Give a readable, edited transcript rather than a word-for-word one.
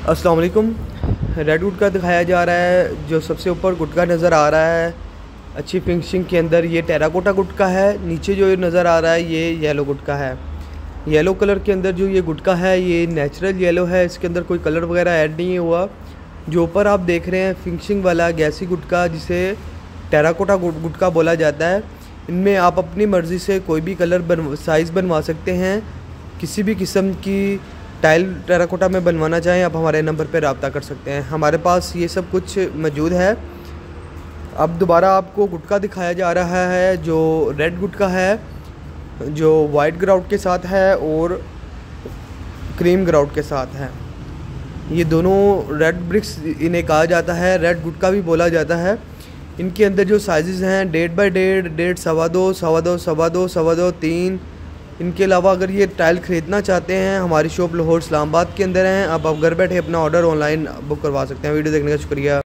अस्सलाम वालेकुम। Red wood का दिखाया जा रहा है। जो सबसे ऊपर गुटका नज़र आ रहा है अच्छी फिनिशिंग के अंदर, ये टेराकोटा गुटका है। नीचे जो नज़र आ रहा है ये येलो गुटका है। येलो कलर के अंदर जो ये गुटका है ये नेचुरल येलो है, इसके अंदर कोई कलर वगैरह ऐड नहीं हुआ। जो ऊपर आप देख रहे हैं फिनिशिंग वाला गैसी गुटका, जिसे टेराकोटा गुटका बोला जाता है, इनमें आप अपनी मर्ज़ी से कोई भी कलर साइज़ बनवा सकते हैं। किसी भी किस्म की टाइल टेराकोटा में बनवाना चाहें आप हमारे नंबर पर रब्ता कर सकते हैं। हमारे पास ये सब कुछ मौजूद है। अब दोबारा आपको गुटका दिखाया जा रहा है जो रेड गुटका है, जो वाइट ग्राउट के साथ है और क्रीम ग्राउट के साथ है। ये दोनों रेड ब्रिक्स इन्हें कहा जाता है, रेड गुटका भी बोला जाता है। इनके अंदर जो साइज़ हैं 1.5 बाई 1.5, 1.5, 2.25, 2.25, 2.25, 2.25, 3। इनके अलावा अगर ये टाइल ख़रीदना चाहते हैं हमारी शॉप लाहौर इस्लामाबाद के अंदर हैं। आप घर बैठे अपना ऑर्डर ऑनलाइन बुक करवा सकते हैं। वीडियो देखने का शुक्रिया।